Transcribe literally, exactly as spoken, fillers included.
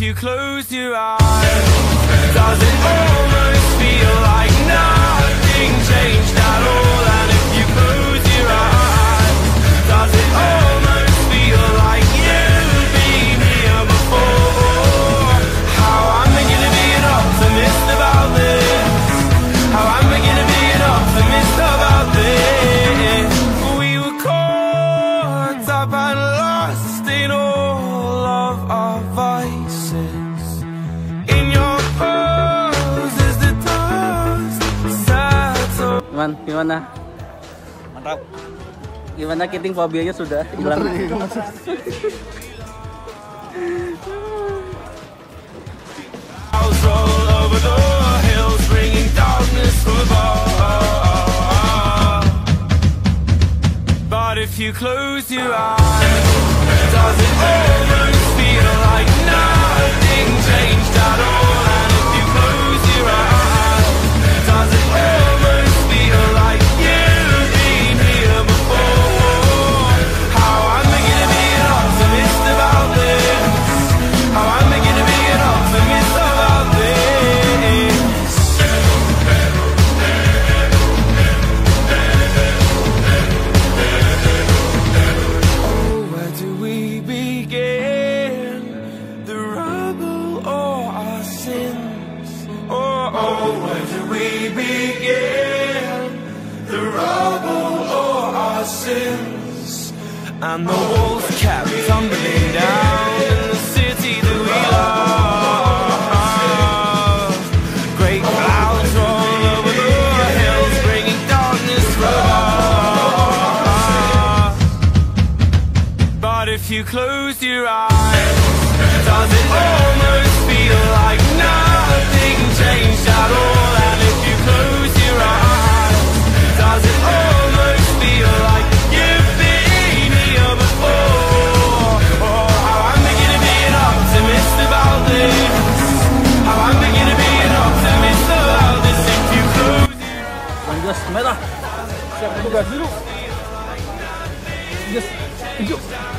you close your eyes, does it almost feel like nothing changed at all? And if you close your eyes, does it almost feel like you've been here before? How am I gonna be an optimist about this? How am I gonna be an optimist about this? We were caught up and lost in all of our vices. In your pose as the dust settles. Man, gimana? Mantap. Gimana kiting fobianya sudah hilang? Roll over the hills, bringing darkness from above. But if you close your eyes, does it almost feel like nothing changed at all? And if you close your eyes, does it almost feel like you've been here before? How am I gonna be an optimist about this? How am I gonna be an optimist about this? Oh, where do we begin? The rubble or our sins? Oh, oh, where do we begin? The rubble or our sins? And the walls kept tumbling down in the city that we love. Great clouds roll over the hills, bringing darkness from us. But if you close your eyes, does it almost feel like nothing changed at all? And if you close your eyes, does it almost feel like you've been here before? Oh, how am I gonna be an optimist about this? How am I gonna be an optimist about this if you close your eyes? Lanjut merah. Siap tugas dulu. Yes, hijau.